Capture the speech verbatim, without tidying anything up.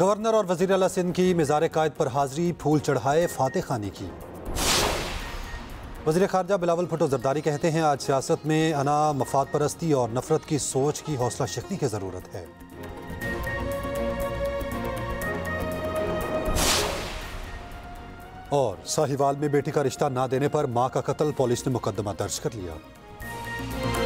Governor और वज़ीर आला सिंध की मिज़ार कायद पर हाजिरी, फूल चढ़ाए, फातह खानी की। वज़ीर ख़ारजा बिलावल भुट्टो ज़रदारी कहते हैं आज सियासत में अना, मफाद परस्ती और नफरत की सोच की हौसला शिकनी की ज़रूरत है। और साहिवाल में बेटी का रिश्ता ना देने पर मां का कत्ल, पुलिस ने मुकदमा दर्ज कर लिया।